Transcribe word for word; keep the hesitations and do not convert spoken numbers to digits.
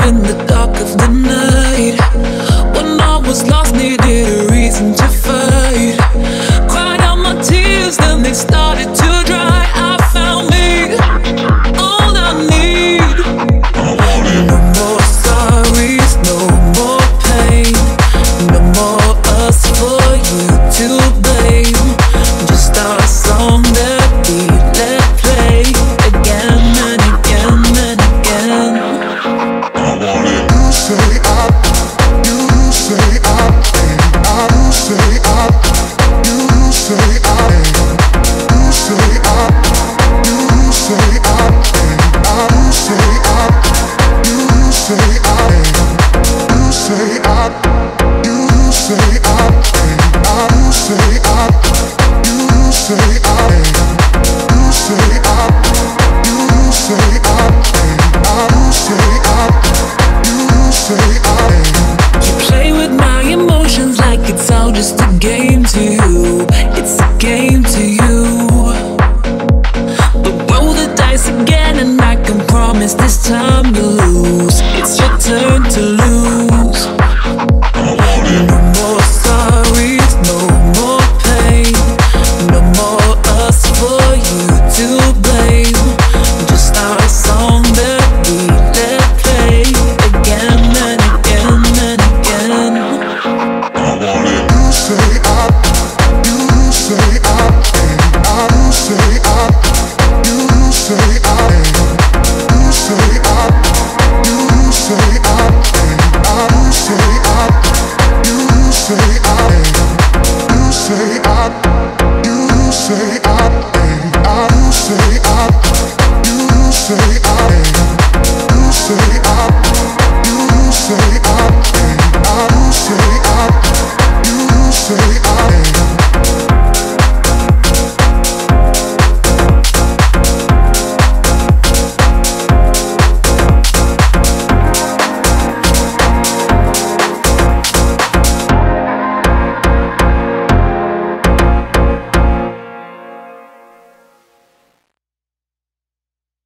in the dark of the night. When I was lost, needed a reason to fight. Cried out my tears, then they started to dry. I found me, all I need. No more sorries, no more pain. No more us for you to blame. Just our song that we let play again and again and again. I want it. You say I, you say I, I you say I, you say I, you say I, you say I, I you say I, you say I, you say I, you say I, I you say I, you say I, you say I, you say I, I you say I, you say I. You play with my emotions like it's all just a game to you. It's a game to you. But roll the dice again and I can promise this time you'll lose. It's your turn to lose. No more sorries, no more pain. No more us for you to blame. Just our song that we let play again and again and again. I want it. You say I, you say I, I you say I, you say I, you say I, you say I, I you say I, you say I, you say I, you say I.